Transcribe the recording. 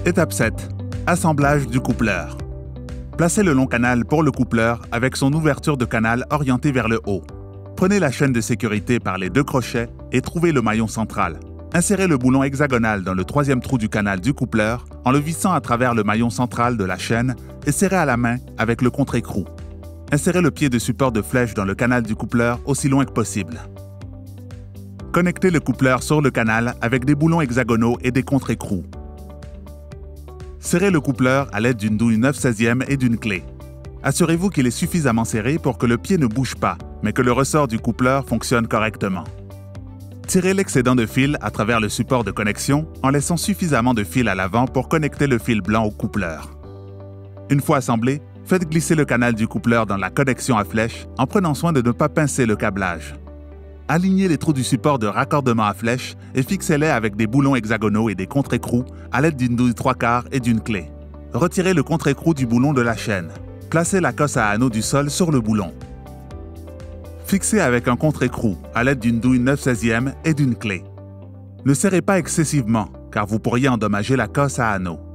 Étape 7. Assemblage du coupleur. Placez le long canal pour le coupleur avec son ouverture de canal orientée vers le haut. Prenez la chaîne de sécurité par les 2 crochets et trouvez le maillon central. Insérez le boulon hexagonal dans le 3e trou du canal du coupleur en le vissant à travers le maillon central de la chaîne et serrez à la main avec le contre-écrou. Insérez le pied de support de flèche dans le canal du coupleur aussi loin que possible. Connectez le coupleur sur le canal avec des boulons hexagonaux et des contre-écrous. Serrez le coupleur à l'aide d'une douille 9/16 et d'une clé. Assurez-vous qu'il est suffisamment serré pour que le pied ne bouge pas, mais que le ressort du coupleur fonctionne correctement. Tirez l'excédent de fil à travers le support de connexion en laissant suffisamment de fil à l'avant pour connecter le fil blanc au coupleur. Une fois assemblé, faites glisser le canal du coupleur dans la connexion à flèche en prenant soin de ne pas pincer le câblage. Alignez les trous du support de raccordement à flèche et fixez-les avec des boulons hexagonaux et des contre-écrous à l'aide d'une douille 3/4 et d'une clé. Retirez le contre-écrou du boulon de la chaîne. Placez la cosse à anneaux du sol sur le boulon. Fixez avec un contre-écrou à l'aide d'une douille 9/16 et d'une clé. Ne serrez pas excessivement car vous pourriez endommager la cosse à anneaux.